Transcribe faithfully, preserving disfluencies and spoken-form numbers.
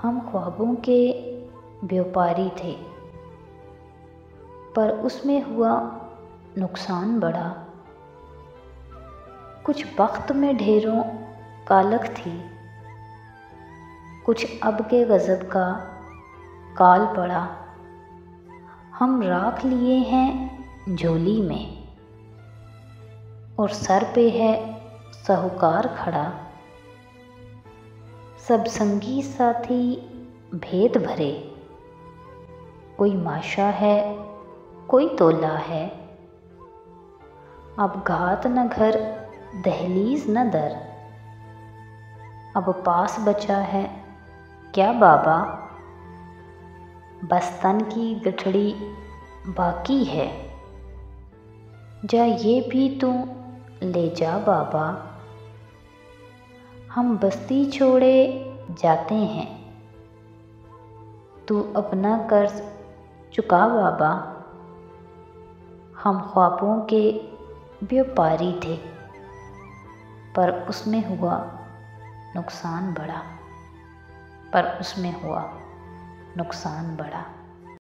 हम ख्वाबों के व्यापारी थे, पर उसमें हुआ नुकसान बड़ा। कुछ वक्त में ढेरों कालख थी, कुछ अब के गज़ब का काल पड़ा। हम राख लिए हैं झोली में, और सर पे है साहूकार खड़ा। सब संगी साथी भेद भरे, कोई माशा है कोई तोला है। अब घात न घर दहलीज न दर, अब पास बचा है क्या बाबा। बस तन की गठड़ी बाकी है, जा ये भी तू ले जा बाबा। हम बस्ती छोड़े जाते हैं, तू अपना कर्ज चुका बाबा। हम ख्वाबों के व्यापारी थे, पर उसमें हुआ नुकसान बड़ा, पर उसमें हुआ नुकसान बड़ा।